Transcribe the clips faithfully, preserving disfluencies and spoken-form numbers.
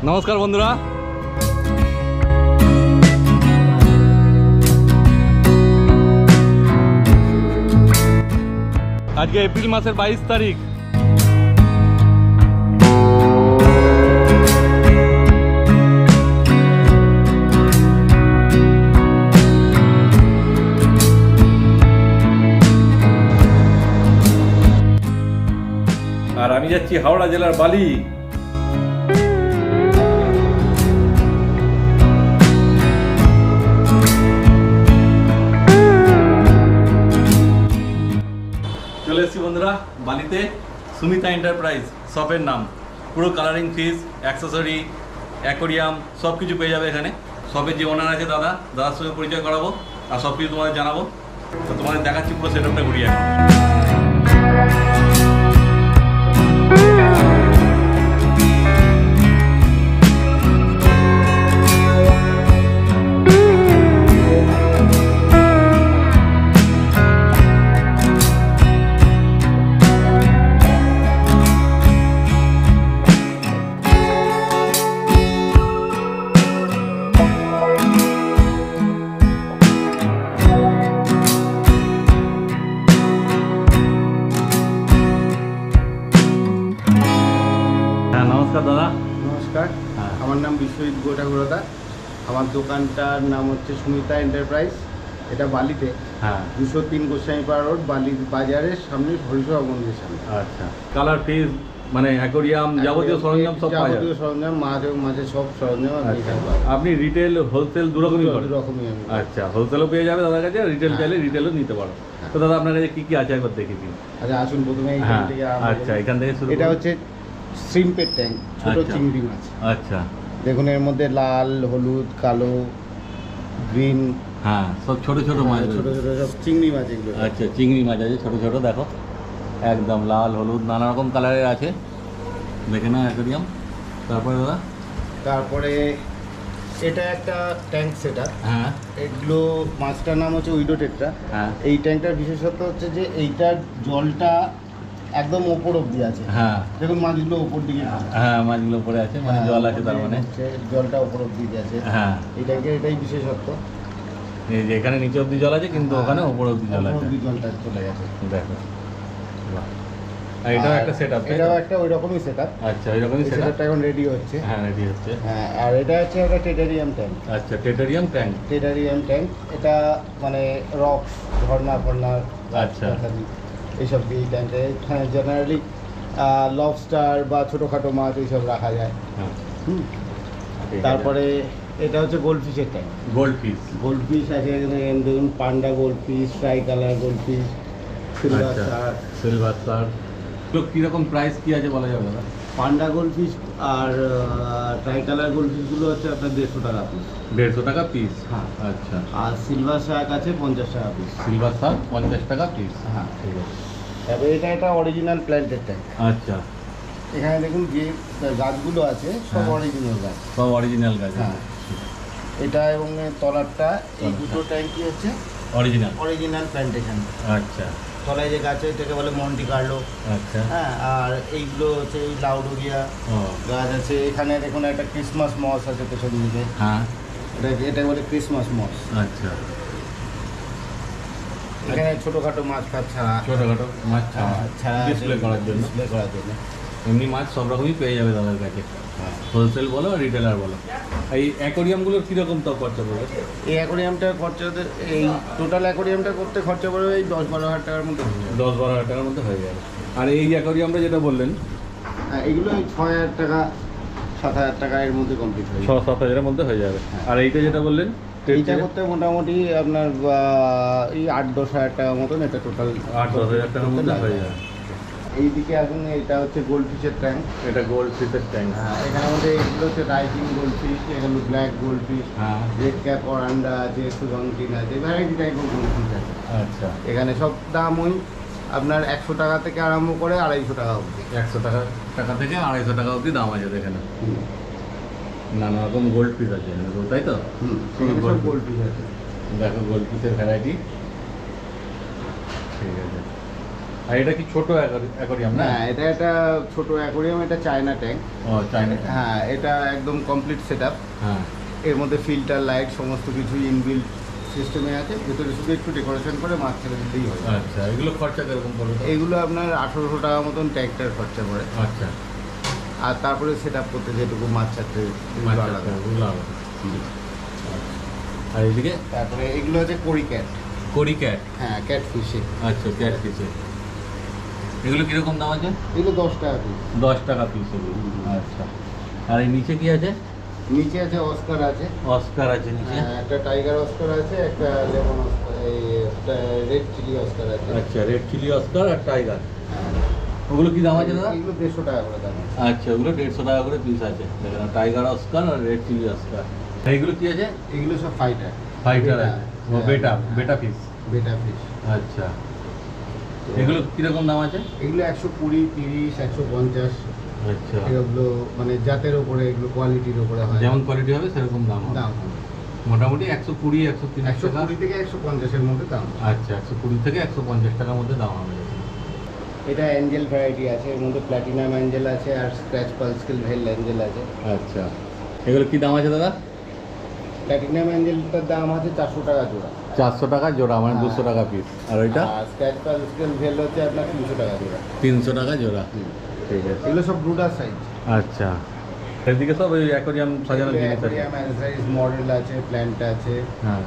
নমস্কার বন্ধুরা, আজকে এপ্রিল মাসের বাইশ তারিখ। আর আমি যাচ্ছি হাওড়া জেলার বালি। চলে এসেছি বন্ধুরা বালিতে, সুমিতা এন্টারপ্রাইজ শপের নাম। পুরো কালারিং ফিস, অ্যাক্সেসরি, অ্যাকোরিয়াম সব কিছু পেয়ে যাবে এখানে। শপের যে ওনার আছে দাদা, দাদার সঙ্গে পরিচয় করাবো আর সব কিছু তোমাদের জানাবো। তো তোমাদের দেখাচ্ছি পুরো সেটআপটা ঘুরিয়ে। নমস্কার দাদা। নমস্কার, আমার নাম বিশ্বজিৎ গোটাগুড়দা। আমার দোকানটার নাম হচ্ছে সুমিতা এন্টারপ্রাইজ। এটা বালিতে, হ্যাঁ, দুশো তিন গোস্বামীপাড়া রোড, বালি বাজারের সামনে হরিশর মন্দিরের সামনে। আচ্ছা, কালার ফিস মানে অ্যাকোরিয়াম যাবতীয় সরঞ্জাম সব পাওয়া যায়। যাবতীয় সরঞ্জাম, মাছ এবং মাছের সব সরঞ্জাম আপনি রিটেল হোলসেল দু রকমই করেন? দু রকমই। আচ্ছা, হোলসেলও পেয়ে যাবে দাদার কাছে, রিটেল চাইলে রিটেলও নিতে পারো। তো দাদা আপনার কাছে কী কী আছে একবার দেখে দিন। আচ্ছা আসুন, প্রথমে হ্যাঁ, আচ্ছা এখান থেকে শুরু। এটা হচ্ছে শ্রিম্পের ট্যাঙ্ক, ছোট চিংড়ি মাছ। আচ্ছা, দেখুন এর মধ্যে লাল, হলুদ, কালো, গ্রিন, হ্যাঁ সব ছোট ছোট মাছ, ছোট ছোট সব চিংড়ি মাছ এগুলো। আচ্ছা, চিংড়ি মাছ আছে ছোট ছোট, দেখো একদম লাল হলুদ নানা রকম কালারের আছে, দেখে না অ্যাকোরিয়াম। তারপরে দাদা, তারপরে এটা একটা ট্যাঙ্ক সেটআপ। হ্যাঁ, এগুলো মাছটার নাম হচ্ছে উইডো টেট্রা। হ্যাঁ, এই ট্যাঙ্কটার বিশেষত্ব হচ্ছে যে এইটার জলটা একদম ওপর অব্দি আছে। হ্যাঁ দেখুন মাছগুলো ওপর দিকে, হ্যাঁ মাছগুলো উপরে আছে, মানে জল আছে তার মানে জলটা ওপর অব্দি আছে। হ্যাঁ, এই ট্যাঙ্কের এটাই বিশেষত্ব। এই যে এখানে নিচে অব্দি জল আছে, কিন্তু ওখানে ওপর অব্দি জল আছে, জলটা চলে গেছে। দেখো, আর এটাও একটা সেটআপ। এটাও একটা ওই রকমই সেটআপ। আচ্ছা, ওই রকমই সেটআপটা এখন রেডি হচ্ছে। হ্যাঁ, রেডি হচ্ছে। হ্যাঁ, আর এটা হচ্ছে একটা টেটারিয়াম ট্যাঙ্ক। আচ্ছা, টেটারিয়াম ট্যাঙ্ক। টেটারিয়াম ট্যাঙ্ক এটা মানে রক্স, ঝর্ণা ফর্ণা, আচ্ছা, এইসব দিয়ে এই ট্যাঙ্কে এখানে জেনারেলি লবস্টার বা ছোটোখাটো মাছ এইসব রাখা যায়। হ্যাঁ, হুম। তারপরে এটা হচ্ছে গোল্ড ফিশের tank. Gold fish, gold fish আছে এখানে, দেখুন panda gold fish, tri colour gold fish, silver star. Silver star তো কীরকম প্রাইস কী আছে বলা যাবে না? পান্ডা গোল্ড ফিশ আর ট্রাই কালার গোল্ড ফিশগুলো হচ্ছে আপনার দেড়শো টাকা পিস। দেড়শো টাকা পিস, হ্যাঁ। আচ্ছা, আর সিলভার শার্ক আছে পঞ্চাশ টাকা পিস। সিলভার শার্ক পঞ্চাশ টাকা পিস, হ্যাঁ ঠিক আছে। তারপরে এটা একটা অরিজিনাল প্ল্যান্টেড ট্যাঙ্ক। আচ্ছা, এখানে দেখুন যে গাছগুলো আছে সব অরিজিনাল গাছ, সব অরিজিনাল গাছ। হ্যাঁ, এটা এবং তলারটা, এই দুটো ট্যাঙ্কই হচ্ছে অরিজিনাল অরিজিনাল প্ল্যান্টেশন। আচ্ছা, তলায় যে গাছ এটাকে বলে মন্টি কার্লো। আচ্ছা, হ্যাঁ, আর এইগুলো হচ্ছে এই লাউডোরিয়া ও গাছ আছে। এখানে দেখুন একটা ক্রিসমাস মস আছে পেছন দিকে। হ্যাঁ, এটাকে এটা বলে ক্রিসমাস মস। আচ্ছা, এখানে ছোটোখাটো মাছ ফাছ ছাড়া, ছোটোখাটো মাছ ছাড়া ছাড়া ডিসপ্লে করার জন্য, ডিসপ্লে করার জন্য এমনি মাছ সব রকমই পেয়ে যাবে দাদার কাছে, হোলসেল বলো আর রিটেলার বলো। এই অ্যাকোরিয়ামগুলোর কীরকম তো খরচা পড়বে? এই অ্যাকোরিয়ামটা খরচা হতে, এই টোটাল অ্যাকোরিয়ামটা করতে খরচা পড়বে এই দশ বারো হাজার টাকার মধ্যে হয়ে যাবে। দশ বারো হাজার টাকার মধ্যে হয়ে যাবে। আর এই অ্যাকোরিয়ামটা যেটা বললেন, হ্যাঁ, এগুলো ওই ছয় হাজার টাকা সাত হাজার টাকা এর মধ্যে কমপ্লিট হয়ে ছ যাবে। সাত হাজারের মধ্যে হয়ে যাবে। আর এইটা যেটা বললেন এইটা করতে মোটামুটি আপনার এই আট দশ হাজার টাকার মতন এটা টোটাল আট দশ হাজার টাকার মধ্যে হয়ে যাবে। এইদিকে আসুন, এটা হচ্ছে গোল্ড ফিশের ট্যাঙ্ক। এটা গোল্ড ফিশের ট্যাঙ্ক। হ্যাঁ, এখানের মধ্যে এইগুলো হচ্ছে রাইজিং গোল্ড ফিশ, এগুলো ব্ল্যাক গোল্ড ফিশ, হ্যাঁ, রেড ক্যাপ অরান্ডা আছে, সুগন্টিন আছে, ভ্যারাইটি টাইপের গোল্ড ফিশ আছে। আচ্ছা, এখানে সব দাম ওই আপনার একশো টাকা থেকে আরম্ভ করে আড়াইশো টাকা অবধি। একশো টাকা টাকা থেকে আড়াইশো টাকা অবধি দাম আছে এখানে। নানা রকম গোল্ড পিস আছে এখানে, তাই তো? হুম, গোল্ড পিস আছে। দেখো গোল্ড পিসের ভ্যারাইটি, ঠিক আছে। আর এটা কি ছোট অ্যাকোরিয়াম না? হ্যাঁ, এটা একটা ছোট অ্যাকোরিয়াম, এটা চায়না ট্যাঙ্ক। ও চায়না। হ্যাঁ, এটা একদম কমপ্লিট সেটআপ। হ্যাঁ, এর মধ্যে ফিল্টার, লাইট সমস্ত কিছু ইনবিল্ট সিস্টেমে আছে। ভেতরে শুধু একটু ডেকোরেশন করে মাছ ছেড়ে দিতেই হয়। আচ্ছা, এগুলো খরচা কিরকম পড়বে? এইগুলো আপনার আঠারোশো টাকা মতন ট্যাঙ্কটার খরচা পড়ে। আচ্ছা, আর তারপরে সেট আপ করতে যেটুকু মাছ ছাড়তে এগুলো আলাদা। আর এদিকে তারপরে এগুলো হচ্ছে কড়ি ক্যাট। কড়ি ক্যাট? হ্যাঁ, ক্যাট ফিশে। আচ্ছা, ক্যাট ফিশে। এগুলো কিরকম দাম আছে? এগুলো দশ টাকা পিস। দশ টাকা পিস এগুলো। আচ্ছা, আর এই নিচে কি আছে? নিচে আছে অস্কার আছে। অস্কার আছে নিচে? হ্যাঁ, একটা টাইগার অস্কার আছে, একটা লেমন অস্কার, এই রেড চিলি অস্কার আছে। আচ্ছা, রেড চিলি অস্কার আর টাইগার। ওগুলো কি দাম আছে দাদা? এগুলো দেড়শো টাকা করে দাম। আচ্ছা, ওগুলো দেড়শো টাকা করে পিস আছে। দেখেন, টাইগার অস্কার আর রেড চিলি অস্কার। এইগুলো কি আছে? এগুলো সব ফাইটার। ফাইটার আছে। ও বেটা, বেটা পিস। বেটা ফিশ। আচ্ছা, এগুলো কিরকম দাম আছে? এগুলো একশো কুড়ি, তিরিশ, একশো পঞ্চাশ। আচ্ছা, এগুলো মানে জাতের উপরে, এগুলো কোয়ালিটির উপরে হয়। যেমন কোয়ালিটি হবে সেরকম দাম হবে। দাম মোটামুটি একশো কুড়ি একশো তিরিশ একশো টাকা। কুড়ি থেকে একশো পঞ্চাশের মধ্যে দাম। আচ্ছা, একশো কুড়ি থেকে একশো পঞ্চাশ টাকার মধ্যে দাম হবে। এটা অ্যাঞ্জেল ভ্যারাইটি আছে, এর মধ্যে প্ল্যাটিনাম অ্যাঞ্জেল আছে আর স্ক্র্যাচ পালস্কেল ভেল অ্যাঞ্জেল আছে। আচ্ছা, এগুলো কি দাম আছে দাদা? প্ল্যাটিনাম অ্যাঞ্জেলটার দাম আছে চারশো টাকা জোড়া। চারশো টাকা জোড়া, মানে দুশো টাকা পিস। আর ওইটা? আর স্ক্র্যাচ পালস্কেল ভেল হচ্ছে আপনার তিনশো টাকা জোড়া। তিনশো টাকা জোড়া। ঠিক আছে, এগুলো সব ব্রুডার সাইজ। আচ্ছা, এদিকে সব ওই অ্যাকোরিয়াম সাজানোর জিনিস আছে। অ্যাকোরিয়াম সাইজ মডেল আছে, প্ল্যান্ট আছে। হ্যাঁ,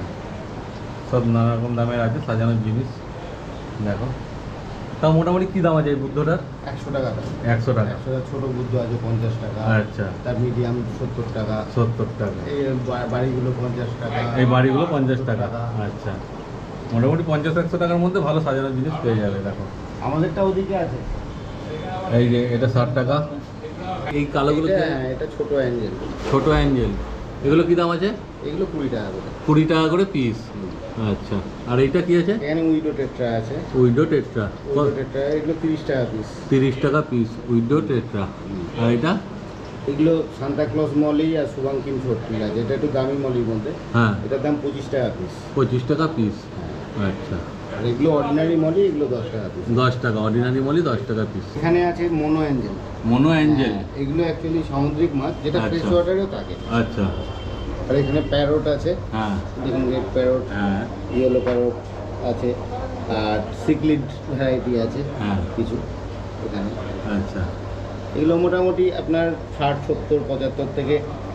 সব নানা রকম দামের আছে সাজানোর জিনিস। দেখো, তাও মোটামুটি কি দাম আছে এই বুদ্ধটার? একশো টাকা দাম। একশো টাকা। একশো টাকা ছোটো বুদ্ধ আছে পঞ্চাশ টাকা। আচ্ছা, তার মিডিয়াম সত্তর টাকা। সত্তর টাকা। এই বা- বাড়িগুলো পঞ্চাশ টাকা। এই বাড়িগুলো পঞ্চাশ টাকা। আচ্ছা, মোটামুটি পঞ্চাশ একশো টাকার মধ্যে ভালো সাজানোর জিনিস পেয়ে যাবে। দেখো, আমাদেরটা ওদিকে আছে। এই যে এটা ষাট টাকা। এই কালোগুলো কি? এটা- এটা ছোট অ্যাঞ্জেল। ছোট অ্যাঞ্জেল। এগুলো কি দাম আছে? এগুলো কুড়ি টাকা করে। কুড়ি টাকা করে পিস। আচ্ছা, আর এইটা কি আছে? এখানে উইডো টেট্রা আছে। Widow tetra. উইডো টেট্রা এগুলো তিরিশ টাকা পিস। তিরিশ টাকা পিস উইডো টেট্রা। আর এটা? এগুলো সান্তা ক্লজ মলি আর শুভাঙ্কিম ছট্টিল আছে, এটা একটু দামি মলির মধ্যে। হ্যাঁ, এটার দাম পঁচিশ টাকা পিস। পঁচিশ টাকা পিস। আচ্ছা, আর এগুলো অর্ডিনারি মলি, এগুলো দশ টাকা পিস। দশ টাকা অর্ডিনারি মলি, দশ টাকা পিস। এখানে আছে মোনো অ্যাঞ্জেল। Mono angel? এগুলো অ্যাকচুয়ালি সামুদ্রিক মাছ, যেটা আচ্ছা। ফ্রেশ ওয়াটারেও থাকে। আচ্ছা, আর এখানে প্যারোট আছে, হ্যাঁ দেখুন রেড প্যারোট, হ্যাঁ ইয়েলো প্যারোট আছে, আর সিকলিড ভ্যারাইটি আছে হ্যাঁ। কিছু এখানে। আচ্ছা, এগুলো মোটামুটি আপনার ষাট সত্তর পঁচাত্তর থেকে,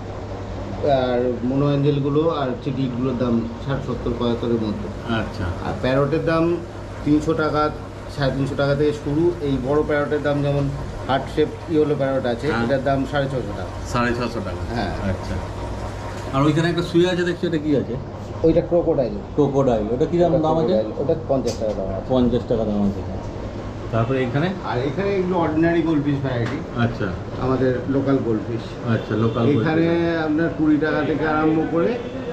আর মোনো অ্যাঞ্জেলগুলো আর চিকলিটগুলোর দাম ষাট সত্তর পঁচাত্তরের মধ্যে। আচ্ছা, আর প্যারোটের দাম তিনশো টাকা সাড়ে তিনশো টাকা থেকে শুরু। এই বড় প্যারোটের দাম যেমন হার্ট শেপ ইয়েলো প্যারোট আছে, হ্যাঁ। এটার দাম সাড়ে ছশো টাকা। সাড়ে ছশো টাকা। হ্যাঁ। আচ্ছা, আর ওইখানে একটা শুয়ে আছে দেখছি, ওটা কি আছে? ওইটা ক্রোকোডাইল। ক্রোকোডাইল, ওটা কি দাম দাম আছে? ওটা পঞ্চাশ টাকা দাম আছে। পঞ্চাশ টাকা দাম আছে। তারপরে এখানে? আর এখানে এগুলো অর্ডিনারি গোল্ডফিশ ভ্যারাইটি, আচ্ছা আমাদের লোকাল গোল্ডফিশ। আচ্ছা, লোকাল। এখানে আপনার কুড়ি টাকা থেকে আরম্ভ করে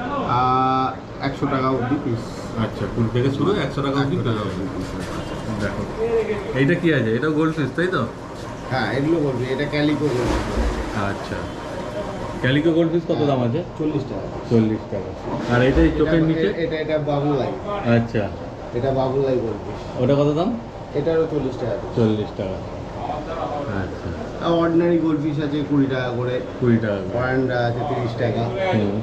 একশো টাকা অবধি পিস। আচ্ছা, কুড়ি থেকে শুরু, একশো টাকা অবধি পেয়ে যাবে। দেখো, এইটা কি আছে? এটাও গোল্ড ফিশ তাই তো? হ্যাঁ, এগুলো গোল্ডফিশ, এটা ক্যালিকো গোল্ডফিশ। আচ্ছা, ক্যালিকো গোল্ড ফিশ কত দাম আছে? চল্লিশ টাকা। চল্লিশ টাকা। আর এইটা এই চোখের নিচে? এটা এটা বাবুলাই। আচ্ছা, এটা বাবুলাই গোল্ডফিশ। ওটা কত দাম? এটারও চল্লিশ টাকা। চল্লিশ টাকা। আচ্ছা, আর অর্ডিনারি গোল্ডফিশ আছে কুড়ি টাকা করে। কুড়ি টাকা করে। ওয়ান্ডা আছে তিরিশ টাকা। হুম।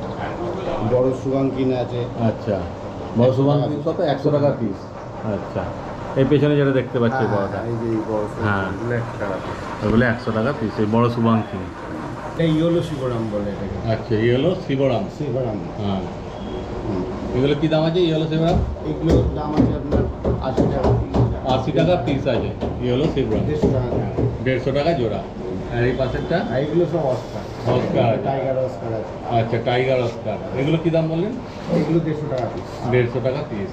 বড় সুগাঙ্কিন আছে। আচ্ছা, বড় সুবাং কত? একশো টাকা পিস। আচ্ছা, এই পেছনে যেটা দেখতে পাচ্ছি হ্যাঁ, বড়টা, এই যে এই বড় হ্যাঁ। সুগাঙ্কিন, একশো টাকা পিস। ওগুলো একশো টাকা পিস। এই বড় সুবাং কি? এটা ইয়েলো শিবরাম বলে এটাকে। আচ্ছা, এই হলো শিবরাম। শিবরাম। হ্যাঁ, হুম। এগুলো কি দাম আছে? এই হলো শিবরাম? এগুলোর দাম আছে আপনার আশি টাকা পিস। আশি টাকা পিস আছে। এই হলো শিবরাম, দেড়শো টাকা দাম। দেড়শো টাকা জোড়া। আর এই পাশেরটা? আর এগুলো সব অস্কার। অস্কার আছে। টাইগার অস্কার আছে। আচ্ছা, টাইগার অস্কার। এগুলো কি দাম বললেন? এগুলো দেড়শো টাকা পিস। দেড়শো টাকা পিস।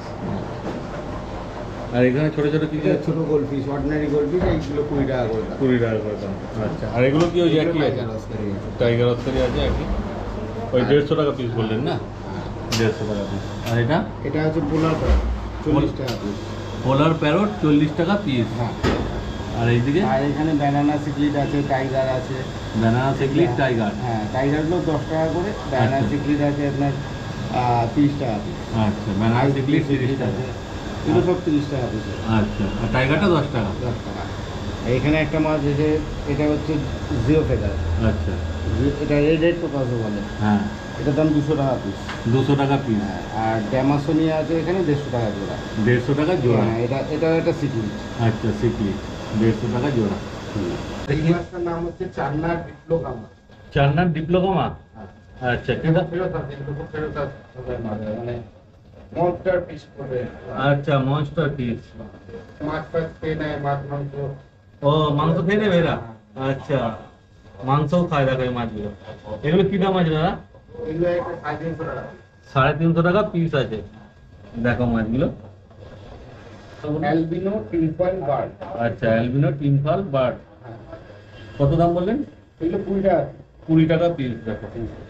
আর এখানে ছোটো ছোটো কি? এটা ছোটো গোল্ডফিশ, অর্ডিনারি গোল্ডফিশ, এইগুলো কুড়ি টাকা করে দাম। কুড়ি টাকা করে দাম। আচ্ছা, আর এগুলো কি ওই যে একই আছে? টাইগার অস্কারই আছে। টাইগার অস্কারই আছে একই? ওই দেড়শো টাকা পিস বললেন না? হ্যাঁ। দেড়শো টাকা পিস। আর এটা? এটা হচ্ছে পোলার প্যারট, চল্লিশ টাকা পিস। পোলার প্যারট চল্লিশ টাকা পিস। হ্যাঁ। আর এইদিকে? আর এখানে ব্যানানা সিকলিট আছে, টাইগার আছে। Banana cichlid, tiger. হ্যাঁ, টাইগারগুলো দশ টাকা করে, ব্যানানা আচ্ছা। সিকলিট আছে আপনার তিরিশ টাকা পিস। আচ্ছা, ব্যানানা সিকলিট তিরিশ টাকা। এগুলো সব তিরিশ টাকা পিস। আচ্ছা, আর টাইগারটা দশ টাকা। দশ টাকা। এখানে একটা মাছ আছে, এটা হচ্ছে জিও ফেদার। আচ্ছা, এটা রেড রেড পোকাসও বলে। হ্যাঁ, এটার দাম দুশো টাকা পিস। দুশো টাকা পিস। আর ড্যামাসোনিয়া আছে এখানে দেড়শো টাকা জোড়া। দেড়শো টাকা জোড়া। হ্যাঁ, এটা এটা একটা সিকিউরিটি। আচ্ছা, সিকলি দেড়শো টাকা জোড়া। এই মাছটার নাম হচ্ছে চান্নার ডিপ্লোকামা। চান্নার ডিপ্লোমা। আচ্ছা, এটা ফেরত আছে, এটা তো ফেরত আছে, মানে মনস্টার পিস করে। আচ্ছা, মনস্টার পিস। মাছ ফাছ খেয়ে নেয়, মাছ মাংস। ও, মাংস খেয়ে নেবে এরা? আচ্ছা, মাংসও খায় দেখো এই মাছগুলো। এগুলো কি দাম আছে দাদা? এগুলো একটা সাড়ে তিনশো টাকা। সাড়ে তিনশো টাকা পিস আছে। দেখো মাছগুলো। Albino tinfoil barb. আচ্ছা, অ্যালবিনো টিম্পাল বার্ড। কত দাম বললেন? এগুলো কুড়ি টাকা। কুড়ি টাকা পিস। দেখো,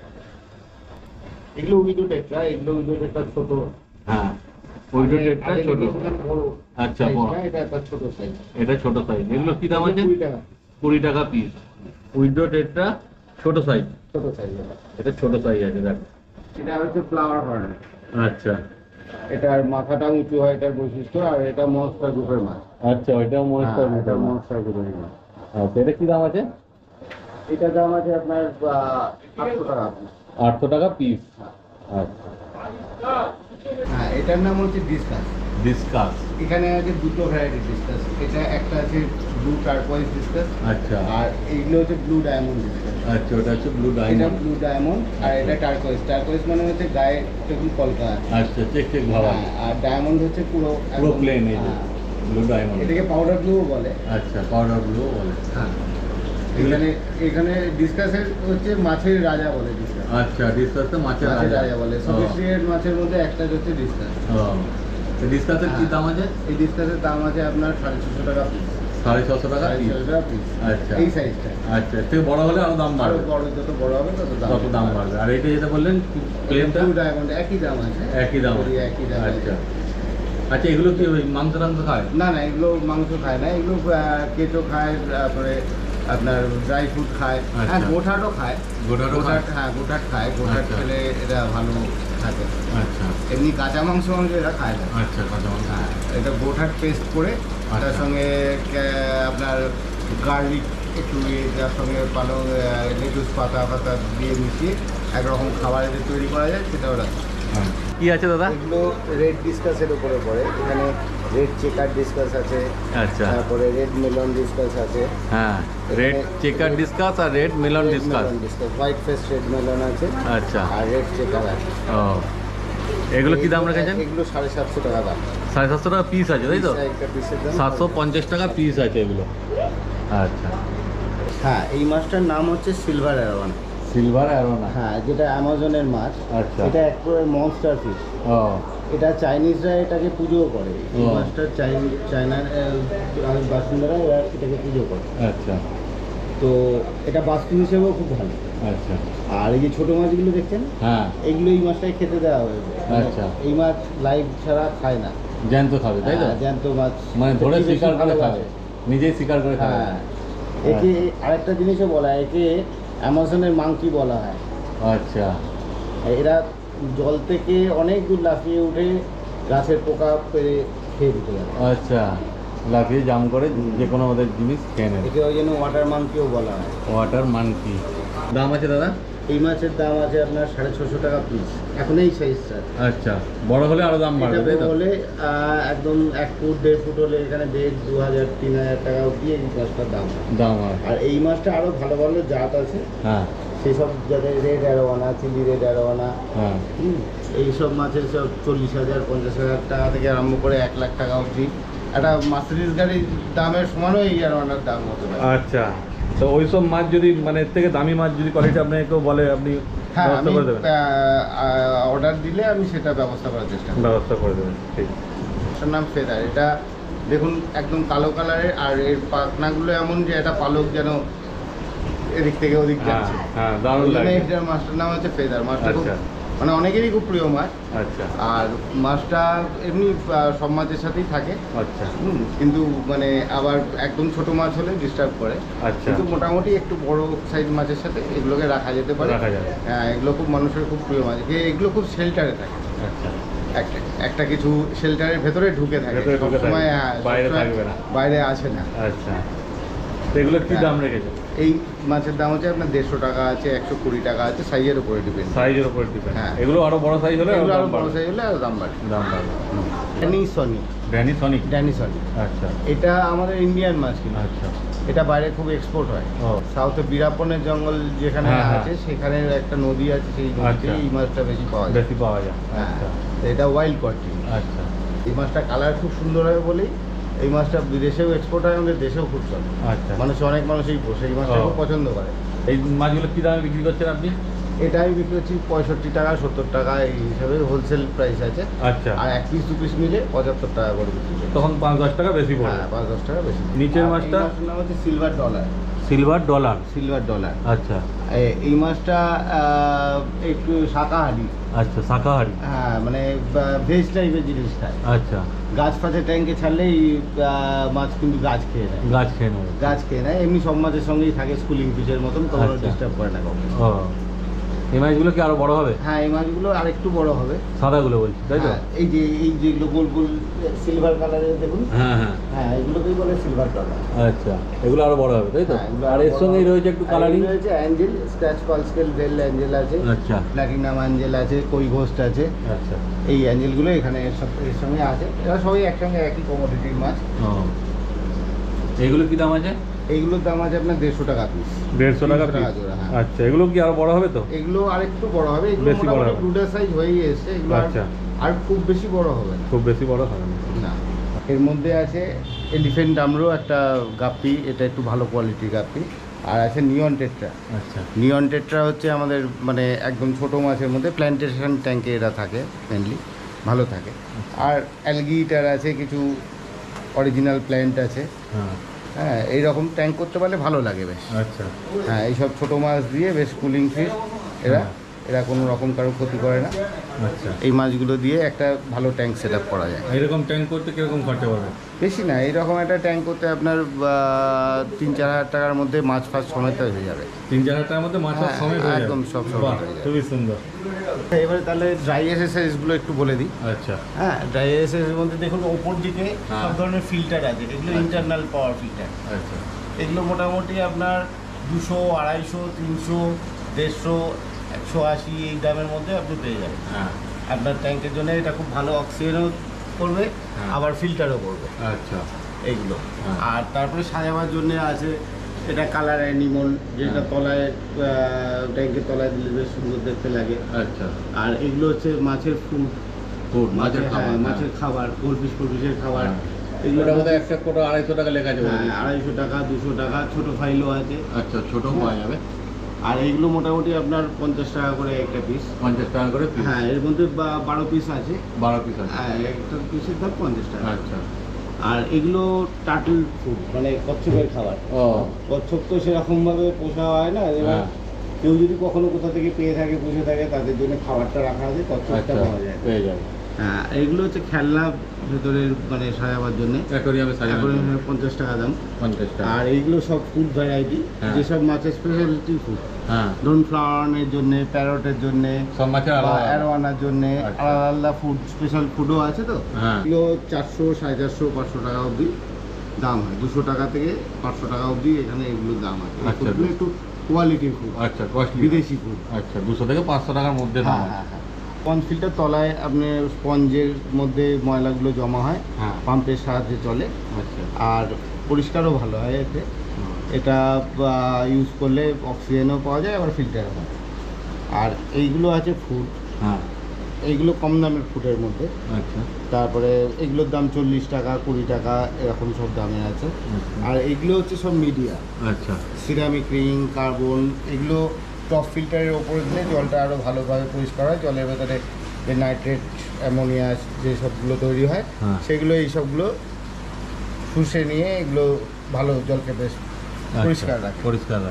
এগুলো উইডো টেট্রা, এগুলো উইডো টেট্রা ছোট। হ্যাঁ, ওইটা রেটটা আগে ছোট। দেখেছিলাম বড়। আচ্ছা, size বড়। টা, এটা একটা ছোট সাইজ। এটা ছোট সাইজ। এগুলো কি দাম আছে? কুড়ি টাকা। কুড়ি টাকা পিস। উইডো রেটটা ছোট সাইজ। ছোট সাইজ। এটা ছোট সাইজ আছে দেখো। এটা হচ্ছে ফ্লাওয়ার হর্ন। আচ্ছা, এটার মাথাটা উঁচু হয়, এটার বৈশিষ্ট্য। আর এটা মনস্টার গ্রুপের মাছ। আচ্ছা, ওইটাও মনস্টার। হ্যাঁ, এটা মনস্টার গ্রুপের মাছ। আচ্ছা, এটা কি দাম আছে? এটার দাম আছে আপনার আটশো টাকা। আটশো টাকা পিস। আচ্ছা, হ্যাঁ, এটার নাম হচ্ছে ডিসকাস। ডিসকাস। এখানে আছে দুটো ভ্যারাইটি ডিসকাস। এটা একটা আছে ব্লু টার্কোয়াইজ ডিসকাস। আচ্ছা, আর এইগুলো হচ্ছে ব্লু ডায়মন্ড ডিসকাস। আচ্ছা, ওটা হচ্ছে ব্লু এটা ডায়মন্ড। ব্লু ডায়মন্ড আর আচ্ছা। এটা টার্কোয়াইজ। টার্কোয়াইজ মানে হচ্ছে গায়ে একটু কলকা আছে। আচ্ছা, চেক চেক ভাবা। হ্যাঁ, আর ডায়মন্ড হচ্ছে পুরো পুরো একদম- প্লেন এই যে হ্যাঁ। Blue diamond. এটাকে পাউডার ব্লুও বলে। আচ্ছা, পাউডার ব্লু বলে। হ্যাঁ, এখানে এখানে ডিসকাসের হচ্ছে মাছের রাজা বলে ডিসকাস। আচ্ছা, ডিসকাস তো মাছের মাছের রাজা। রাজা বলে। ও, সফিস্টিকেটেড মাছের মধ্যে একটা হচ্ছে ডিসকাস। ও। তো ডিসকাসের কি হ্যাঁ। দাম আছে? এই ডিসকাসের দাম আছে আপনার সাড়ে ছশো টাকা পিস। সাড়ে ছশো টাকা সাড়ে পিস। ছশো টাকা পিস। আচ্ছা, এই সাইজটা। আচ্ছা, এর থেকে বড় হলে আরো দাম আরো বাড়বে। বড়, যত বড় হবে তত দাম তত দাম বাড়বে। আর এটা যেটা বললেন প্লেনটা? ব্লু ডায়মন্ড একই দাম আছে। একই দাম আছে। ওই একই দাম আছে। আচ্ছা, আচ্ছা, এগুলো কি ওই মাংস টাংস খায়? না না, এগুলো মাংস খায় না। এগুলো আহ, কেঁচো খায়, তারপরে আপনার ড্রাই ফ্রুট খায়। হ্যাঁ, আচ্ছা। গোঠাটও খায়। গোটাটো খায়? গোঠাট, হ্যাঁ, গোঠাট খায়। গোঠাট আচ্ছা। খেলে এটা ভালো থাকে। আচ্ছা, এমনি কাঁচা মাংস মাংস এরা খায় না। আচ্ছা, কাঁচা মাংস। হ্যাঁ, এটা গোঠাট পেস্ট করে আচ্ছা। তার সঙ্গে কে- আপনার গার্লিক একটু দিয়ে, তার সঙ্গে পালং লেটুস পাতা পাতা দিয়ে মিশিয়ে একরকম খাবার যে তৈরি করা যায় সেটা ওরা খায়। হ্যাঁ। কি আছে দাদা? এগুলো রেড ডিসকাসের উপরে পড়ে। এখানে রেড চেকার ডিসকাস আছে, আচ্ছা, তারপরে রেড মেলন ডিসকাস আছে। হ্যাঁ, রেড চেকার ডিসকাস আর red melon discus. White face red melon আছে আচ্ছা, আর রেড চেকার আছে। ও, এগুলো কি দাম রেখেছেন? এগুলো সাড়ে সাতশো টাকা দাম। সাড়ে সাতশো টাকা পিস আছে, তাই তো? একটা পিসের দাম সাতশো পঞ্চাশ টাকা পিস আছে এগুলো। আচ্ছা, হ্যাঁ, এই মাছটার নাম হচ্ছে সিলভার অ্যারোয়ানা। সিলভার অ্যারোনা। হ্যাঁ, যেটা অ্যামাজনের মাছ। আচ্ছা, এটা এক মনস্টার ফিশ। ও, এটা চাইনিজরা এটাকে পুজো করে। এই ও। মাছটা চাইন- চায়নার আহ, বাসিন্দারা এরা এটাকে পুজো করে। আচ্ছা, তো এটা বাস্তু হিসেবেও খুব ভালো। আচ্ছা, আর এই যে ছোটো মাছগুলো দেখছেন, হ্যাঁ, এইগুলো এই মাছটাই খেতে দেওয়া হয়েছে। আচ্ছা। এই মাছ লাইভ ছাড়া খায় না। জ্যান্ত খাবে, তাই তো? হ্যাঁ, জ্যান্ত মাছ মানে ধরে বেশি শিকার করে ভালোবাসে। খাবে, নিজেই শিকার করে খাবে। হ্যাঁ, একে আরেকটা জিনিসও বলা হয়, একে অ্যামাজনের মাংকি বলা হয়। আচ্ছা, এরা জল থেকে অনেক দূর লাফিয়ে উঠে গাছের পোকা পেরে খেয়ে দিতে পারে। আচ্ছা, লাফিয়ে জাম করে যে কোনো আমাদের জিনিস খেয়ে নেবে। একে ওই জন্য ওয়াটার মাংকিও বলা হয়। Water monkey. দাম আছে দাদা? এই মাছের দাম আছে আপনার সাড়ে ছশো টাকা পিস। এখন এই সাইজটা। আচ্ছা, বড় হলে আরো দাম বাড়বে, তাই তো? হলে আহ, একদম এক ফুট দেড় ফুট হলে এখানে দেড় দু হাজার তিন হাজার টাকা অব্দি এই মাছটার দাম হয়। দাম আছে। আর এই মাছটা আরো ভালো ভালো জাত আছে, হ্যাঁ, সেসব যাদের red arowana, chilli red arowana, হ্যাঁ, হুম, এইসব মাছের সব চল্লিশ হাজার পঞ্চাশ হাজার টাকা থেকে আরম্ভ করে এক লাখ টাকা অবধি একটা মার্সিডিজ গাড়ির দামের সমানও এই অ্যারোয়ানার দাম হতে পারে। আচ্ছা, তো ওই সব মাছ যদি মানে এর থেকে দামি মাছ যদি কোয়ালিটি আপনাকে কেউ বলে, আপনি হ্যাঁ, ব্যবস্থা আমি করে দেবেন? অর্ডার দিলে আমি সেটা ব্যবস্থা করার চেষ্টা করি। ব্যবস্থা করে দেবেন, ঠিক। এটার নাম ফেদার। এটা দেখুন একদম কালো কালারের, আর এর পাখনাগুলো এমন যে এটা পালক যেন এদিক থেকে ওদিক হ্যাঁ, যাচ্ছে। হ্যাঁ, দারুণ ওই জন্য লাগে। এটার মাছটার নাম হচ্ছে ফেদার। মাছটা খুব আচ্ছা। মানে অনেকেরই খুব প্রিয় মাছ। আচ্ছা। আর মাছটা এমনি আহ, সব মাছের সাথেই থাকে। আচ্ছা। হুম, কিন্তু মানে আবার একদম ছোট মাছ হলে ডিস্টার্ব করে। আচ্ছা। কিন্তু মোটামুটি একটু বড় সাইজ মাছের সাথে এগুলোকে রাখা যেতে পারে। রাখা যাবে। হ্যাঁ, এগুলো খুব মানুষের খুব প্রিয় মাছ। এ- এগুলো খুব শেল্টারে থাকে। আচ্ছা। একটা একটা কিছু শেল্টারের ভেতরে ঢুকে থাকে, ভেতরে ঢুকে থাকে, সবসময় হ্যাঁ, বাইরে সবসময় থাকবে না। বাইরে আসে না। আচ্ছা, তো এগুলো কি দাম রেখেছে? এই মাছের দাম হচ্ছে আপনার দেড়শো টাকা আছে, একশো কুড়ি টাকা আছে, সাইজের উপরে ডিপেন্ড। সাইজের উপর ডিপেন্ড। হ্যাঁ। এগুলো আরো বড় সাইজ হলে এগুলো আরো আরো দাম বড় বাড়বে। সাইজ হলে আরো দাম বাড়ে। দাম বাড়বে। Denison, denison. Denison আচ্ছা। এটা আমাদের ইন্ডিয়ান মাছ কিন্তু। আচ্ছা। এটা বাইরে খুব এক্সপোর্ট হয়। ও। সাউথে বীরাপনের জঙ্গল যেখানে হ্যাঁ, হ্যাঁ। আছে সেখানে একটা নদী আছে, সেই নদীতে আচ্ছা। এই মাছটা বেশি পাওয়া যায়। বেশি পাওয়া যায়। হ্যাঁ, আচ্ছা। তো এটা ওয়াইল্ড কট্টি। আচ্ছা। এই মাছটা কালার খুব সুন্দর হয় বলেই এই মাছটা বিদেশেও এক্সপোর্ট হয়, আমাদের দেশেও খুব চলে। আচ্ছা। মানুষ অনেক মানুষই পোষে এই মাছটা ও। খুব পছন্দ করে। এই মাছগুলো কি দামে বিক্রি করছেন আপনি? এটা আমি বিক্রি করছি পঁয়ষট্টি টাকা, সত্তর টাকা এই হিসাবে হোলসেল প্রাইস আছে। আচ্ছা। আর এক পিস দু পিস মিলে পঁচাত্তর টাকা করে বিক্রি করছি। তখন পাঁচ দশ টাকা বেশি পড়ে। হ্যাঁ, পাঁচ দশ টাকা বেশি। নিচের আর এই মাছটা? মাছটার নাম হচ্ছে silver dollar. Silver dollar. Silver dollar. আচ্ছা। এ- এই মাছটা আহ, একটু শাকাহারি। আচ্ছা, শাকাহারি। হ্যাঁ, মানে ভেজ টাইপের জিনিস খায়। আচ্ছা। গাছ ফাছে ট্যাঙ্কে ছাড়লেই আহ, মাছ কিন্তু গাছ খেয়ে নেয়। গাছ খেয়ে নেবে। গাছ খেয়ে নেয়, এমনি সব মাছের সঙ্গেই থাকে স্কুলিং ফিশের মতন, কোনো আচ্ছা। ডিস্টার্ব করে না কখনো। ও, এই মাছগুলো কি আরো বড় হবে? হ্যাঁ, এই মাছগুলো আরেকটু বড় হবে। সাদাগুলো বলছি, তাই তো? হ্যাঁ, এই যে এই যেগুলো গোল গোল সিলভার কালারের দেখুন। হ্যাঁ হ্যাঁ। হ্যাঁ, এগুলোকেই বলে সিলভার ডলার। আচ্ছা, এগুলো আরো বড় হবে, তাই তো? হ্যাঁ, এগুলো আর আরো এর বড় সঙ্গেই হবে। রয়েছে একটু আর কালারিং। এগুলো রয়েছে angel, scratch pearlscale veil angel আছে, আচ্ছা। প্লাটিনাম অ্যাঞ্জেল আছে, কই ঘোস্ট আছে। আচ্ছা। এই অ্যাঞ্জেলগুলো এখানে এর সব- এর সঙ্গে আছে। এরা সবাই একসঙ্গে একই কমোডিটির মাছ। ও, এগুলো কি দাম আছে? এইগুলোর দাম আছে আপনার দেড়শো টাকা পিস। দেড়শো টাকা তিনশো টাকা piece? জোড়া, হ্যাঁ। আচ্ছা, এগুলো কি আরো বড় হবে তো? এগুলো আরেকটু বড় হবে। এগুলো বেশি বড় মোটামুটি হবে। ব্রুডার সাইজ হয়েই এসছে। এগুলো আর- আচ্ছা। আর খুব বেশি বড় হবে না। খুব বেশি বড় হবে না। না। এর মধ্যে আছে এলিফেন্ট ডামরো একটা গাপ্পি, এটা একটু ভালো কোয়ালিটির গাপ্পি। আর আছে নিয়ন টেট্রা। আচ্ছা। নিয়ন টেট্রা হচ্ছে আমাদের মানে একদম ছোট মাছের মধ্যে, প্ল্যান্টেশন ট্যাঙ্কে এরা থাকে মেনলি, ভালো থাকে। আর অ্যালগিটার আছে, কিছু অরিজিনাল প্ল্যান্ট আছে। হ্যাঁ। হ্যাঁ, এইরকম ট্যাঙ্ক করতে পারলে ভালো লাগে বেশ। আচ্ছা। হ্যাঁ, এইসব ছোটো মাছ দিয়ে বেশ কুলিং ফিশ এরা হ্যাঁ। এরা কোনো রকম কারো ক্ষতি করে না। আচ্ছা। এই মাছগুলো দিয়ে একটা ভালো ট্যাঙ্ক সেট আপ করা যায়। এরকম ট্যাঙ্ক করতে কিরকম খরচা পড়বে? বেশি না, এইরকম একটা ট্যাঙ্ক করতে আপনার আহ, তিন চার হাজার টাকার মধ্যে মাছ ফাছ সমেত হয়ে যাবে। তিন চার হাজার টাকার মধ্যে মাছ হ্যাঁ, সমেত হয়ে যাবে? একদম সব সমেত বাহ, হয়ে যাবে। খুবই সুন্দর। এবারে তাহলে ড্রাই এসএসএসগুলো একটু বলে দিই। আচ্ছা। হ্যাঁ, ড্রাই এসএস এর মধ্যে দেখুন ওপর দিকে হ্যাঁ। সব ধরনের ফিল্টার আছে। এগুলো আচ্ছা। Internal power filter. আচ্ছা। এগুলো মোটামুটি আপনার দুশো, আড়াইশো, তিনশো, দেড়শো, একশো আশি এই দামের মধ্যে আপনি পেয়ে যাবেন। হ্যাঁ। আপনার ট্যাঙ্কের জন্য এটা খুব ভালো অক্সিজেনও করবে, হ্যাঁ। আবার ফিল্টারও করবে আচ্ছা। এইগুলো। হ্যাঁ। আর তারপরে সাজাবার জন্য আছে এটা কালার অ্যানিমল, যেটা হ্যাঁ। তলায় ট্যাঙ্কের তলায় দিলে বেশ সুন্দর দেখতে লাগে। আচ্ছা। আর এগুলো হচ্ছে মাছের ফুড, ফুড, মাছের হ্যাঁ, খাবার। মাছের খাবার, গোলফিশ ফোলফিশের খাবার। হ্যাঁ। এগুলো এগুলোর মধ্যে একটা করে আড়াইশো টাকা লেখা আছে বলে হ্যাঁ, দিচ্ছি। আড়াইশো টাকা, দুশো টাকা, ছোটো ফাইলও আছে। আচ্ছা, ছোট পাওয়া যাবে। আর এইগুলো মোটামুটি আপনার পঞ্চাশ টাকা করে একটা পিস। পঞ্চাশ টাকা করে piece। হ্যাঁ, এর মধ্যে বা- বারো পিস আছে। বারো পিস আছে। হ্যাঁ, একটা পিসের দাম পঞ্চাশ টাকা। আচ্ছা। আর এগুলো টার্টল ফুড, মানে কচ্ছপের খাবার। ও। কচ্ছপ তো সেরকমভাবে পোষা হয় না, এবার হ্যাঁ। কেউ যদি কখনো কোথা থেকে পেয়ে থাকে, পুষে থাকে, তাদের জন্য খাবারটা রাখা আছে, কচ্ছপটা আচ্ছা, পাওয়া যায়। পেয়ে যাবে। হ্যাঁ, এগুলো হচ্ছে খেলনা ভেতরের মানে সাজাবার জন্য। অ্যাকোরিয়ামে সাজানো অ্যাকোয়ারিয়ামে পঞ্চাশ টাকা দাম। পঞ্চাশ টাকা। আর এইগুলো সব ফুড ভ্যারাইটি, হ্যাঁ। যেসব মাছের স্পেশালিটি ফুড, হ্যাঁ। ধরুন ফ্লাওয়ারের জন্য, প্যারটের জন্য, সব মাছের বা আলাদা আলাদা। অ্যারোয়ানার জন্য আচ্ছা। আলাদা আলাদা ফুড, স্পেশাল ফুডও আছে। তো হ্যাঁ। এগুলো চারশো, সাড়ে চারশো, পাঁচশো টাকা অবধি দাম হয়। দুশো টাকা থেকে পাঁচশো টাকা অবধি এখানে এগুলোর দাম আছে। এই আচ্ছা। ফুডগুলো একটু কোয়ালিটির ফুড, আচ্ছা, কস্টলি। বিদেশি ফুড। আচ্ছা, দুশো থেকে পাঁচশো টাকার মধ্যে দাম হ্যাঁ আছে। হ্যাঁ হ্যাঁ। স্পঞ্জ ফিল্টার তলায় আপনি স্পঞ্জের মধ্যে ময়লাগুলো জমা হয়, হ্যাঁ। পাম্পের সাহায্যে চলে। আচ্ছা। আর পরিষ্কারও ভালো হয় এতে। হুম। এটা ইউজ করলে অক্সিজেনও পাওয়া যায়, আবার ফিল্টারও হয়। আর এইগুলো আছে ফুড, হ্যাঁ। এইগুলো কম দামের ফুডের মধ্যে। আচ্ছা। তারপরে এগুলোর দাম চল্লিশ টাকা, কুড়ি টাকা, এরকম সব দামে আছে। আচ্ছা। আর এইগুলো হচ্ছে সব মিডিয়া, আচ্ছা। সিরামিক রিং, কার্বন, এগুলো টপ ফিল্টারের ওপরে দিলে জলটা আরও ভালোভাবে পরিষ্কার হয়। জলের ভেতরে যে নাইট্রেট, অ্যামোনিয়া যে সবগুলো তৈরি হয়, হ্যাঁ। সেগুলো এই সবগুলো শুষে নিয়ে এগুলো ভালো জলকে বেশ আচ্ছা, পরিষ্কার রাখে। পরিষ্কার রাখে।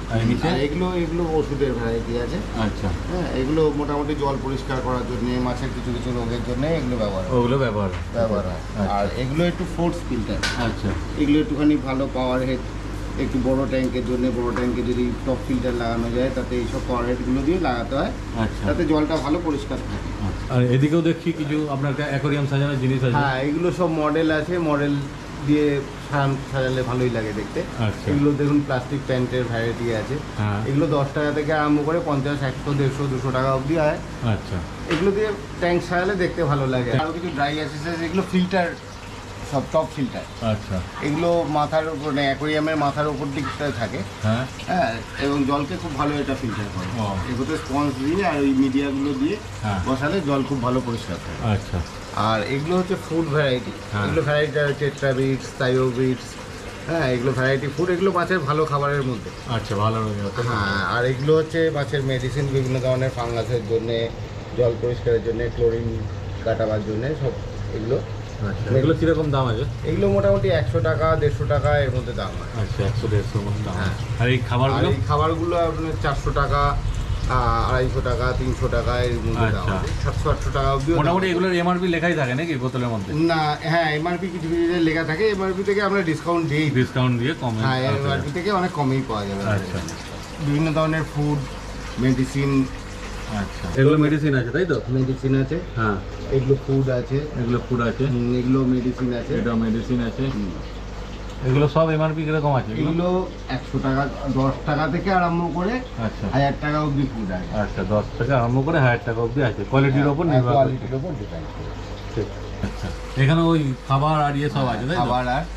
আর নিচে আর এগুলো এগুলো ওষুধের ভ্যারাইটি আছে। আচ্ছা, হ্যাঁ, এগুলো মোটামুটি জল পরিষ্কার করার জন্য, মাছের কিছু কিছু রোগের জন্য এগুলো ব্যবহার হয়। ওগুলো ব্যবহার ব্যবহার হয়। আর এগুলো একটু ফোর্স ফিল্টার। আচ্ছা, এগুলো একটুখানি ভালো পাওয়ার হেড, একটু বড় ট্যাঙ্কের জন্য, বড় ট্যাঙ্কে যদি টপ ফিল্টার লাগানো যায় তাতে এইসব পাওয়ার হেডগুলো দিয়ে লাগাতে হয়, আচ্ছা। তাতে জলটা ভালো পরিষ্কার থাকে। আর এদিকেও দেখছি কিছু আপনার অ্যাকোরিয়াম সাজানোর জিনিস আছে। হ্যাঁ, এগুলো সব মডেল আছে, মডেল দিয়ে সাজান সাজালে ভালোই লাগে দেখতে। আচ্ছা। এগুলো দেখুন প্লাস্টিক প্যান্টের ভ্যারাইটি আছে। হ্যাঁ। এগুলো দশ টাকা থেকে আরম্ভ করে পঞ্চাশ, একশো, দেড়শো, দুশো টাকা অবধি হয়। আচ্ছা, এগুলো দিয়ে ট্যাঙ্ক সাজালে দেখতে ভালো লাগে। আরও কিছু ড্রাই অ্যাসেসরিজ, এগুলো ফিল্টার, সব টপ ফিল্টার। আচ্ছা, এগুলো মাথার উপর, মানে অ্যাকোরিয়ামের মাথার উপর দিকটায় থাকে। হ্যাঁ, হ্যাঁ, এবং জলকে খুব ভালো এটা ফিল্টার করে। ও। এগুলোতে স্পঞ্জ দিয়ে আর ওই মিডিয়াগুলো দিয়ে হ্যাঁ। বসালে জল খুব ভালো পরিষ্কার থাকে। আচ্ছা, আর এগুলো হচ্ছে ফুড ভ্যারাইটি। হ্যাঁ। এগুলো ভ্যারাইটি হচ্ছে টেট্রাবিটস, থায়োবিটস। হ্যাঁ, এগুলো ভ্যারাইটি ফুড, এগুলো মাছের ভালো খাবারের মধ্যে। আচ্ছা, ভালো লাগে। হ্যাঁ, আর এগুলো হচ্ছে মাছের মেডিসিন, বিভিন্ন ধরনের ফাঙ্গাসের জন্যে, জল পরিষ্কারের জন্যে, ক্লোরিন কাটাবার জন্যে, সব এগুলো। আচ্ছা, এগুলো কীরকম দাম আছে? এগুলো মোটামুটি একশো টাকা, দেড়শো টাকা এর মধ্যে দাম হয়। আচ্ছা, একশো দেড়শোর মধ্যে দাম। হ্যাঁ। আর এই আর খাবারগুলো? এই খাবারগুলো আপনার চারশো টাকা, আহ, আড়াইশো টাকা, তিনশো টাকা এর মধ্যে দাম আচ্ছা। আছে। সাতশো আটশো টাকা অবধি মোটামুটি এগুলোর এমআরপি লেখাই থাকে নাকি বোতলের মধ্যে? না, হ্যাঁ, এমআরপি কিছু কিছু জায়গায় লেখা থাকে। এমআরপি থেকে আমরা ডিসকাউন্ট দিই। ডিসকাউন্ট দিয়ে কমে? হ্যাঁ, এমআরপি থেকে অনেক কমেই পাওয়া যাবে। আচ্ছা, বিভিন্ন ধরনের ফুড, মেডিসিন। আচ্ছা, এগুলো মেডিসিন আছে তাই তো? মেডিসিন আছে। হ্যাঁ, এগুলো ফুড আছে। এগুলো ফুড আছে। হুম, এগুলো মেডিসিন আছে। এটা মেডিসিন আছে। হুম। এগুলো সব এমআরপি কিরকম আছে? এগুলো একশো টাকা, দশ টাকা থেকে আরম্ভ করে আচ্ছা, হাজার টাকা অবধি ফুড আছে। আচ্ছা, দশ থেকে আরম্ভ করে হাজার টাকা অবধি আছে, কোয়ালিটির ওপর নির্ভর করে। কোয়ালিটির ওপর ডিপেন্ড করে। ঠিক। আচ্ছা, এখানে ওই খাবার আর ইয়ে সব আছে তাই তো? খাবার আর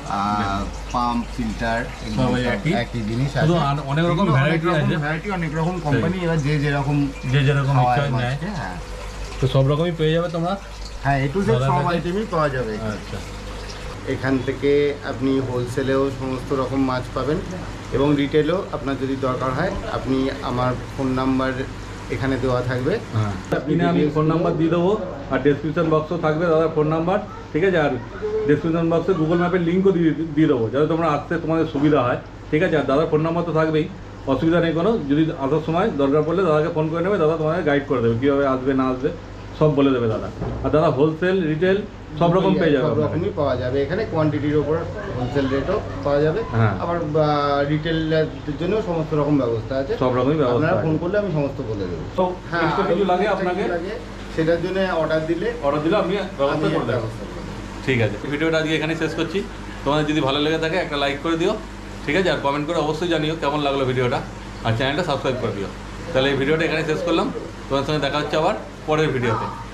পাম্প, ফিল্টার, সব ওই একই? একই জিনিস শুধু আছে। আন- অনেক রকম ভ্যারাইটি আছে। ভ্যারাইটি, অনেক রকম কোম্পানি, এবার যে যেরকম যে যেরকম ইচ্ছা খাওয়ায় নেয়। মাছকে, হ্যাঁ। তো সব রকমই পেয়ে যাবে তোমরা? হ্যাঁ, এ টু জেড দাদার সব কাছে? আইটেমই পাওয়া যাবে। আচ্ছা, এখান থেকে আপনি হোলসেলেও সমস্ত রকম মাছ পাবেন, এবং রিটেলও আপনার যদি দরকার হয়, আপনি আমার ফোন নাম্বার এখানে দেওয়া থাকবে। হ্যাঁ, স্ক্রিনে আমি ফোন নাম্বার দিয়ে দেবো, আর ডেসক্রিপশন বক্সও থাকবে দাদার ফোন নাম্বার, ঠিক আছে? আর ডেসক্রিপশন বক্সে গুগল ম্যাপের লিঙ্কও দিয়ে দিয়ে দেবো, যাতে তোমরা আসতে তোমাদের সুবিধা হয়, ঠিক আছে? আর দাদার ফোন নাম্বার তো থাকবেই, অসুবিধা নেই কোনো। যদি আসার সময় দরকার পড়লে দাদাকে ফোন করে নেবে, দাদা তোমাদের গাইড করে দেবে কীভাবে আসবে না আসবে, সব বলে দেবে দাদা। আর দাদা হোলসেল, রিটেল সব রকম পেয়ে যাবে। সব রকমই পাওয়া যাবে এখানে, কোয়ান্টিটির ওপর হোলসেল রেটও পাওয়া যাবে। হ্যাঁ। আবার রিটেলের জন্য সমস্ত রকম ব্যবস্থা আছে। সব রকমই ব্যবস্থা আপনারা আছে। ফোন করলে আমি সমস্ত বলে দেবো। তো হ্যাঁ, extra কিছু লাগে আপনাকে? লাগে, সেটার জন্য অর্ডার দিলে অর্ডার দিলে আপনি ব্যবস্থা আমি করে দেবেন। ব্যবস্থা করে দেবো। ঠিক আছে, ভিডিওটা আজকে এখানে শেষ করছি। তোমাদের যদি ভালো লেগে থাকে একটা লাইক করে দিও, ঠিক আছে? আর কমেন্ট করে অবশ্যই জানিও কেমন লাগলো ভিডিওটা, আর চ্যানেলটা সাবস্ক্রাইব করে দিও। তাহলে এই ভিডিওটা এখানে শেষ করলাম। তোমার সঙ্গে দেখা হচ্ছে আবার পরের ভিডিওতে।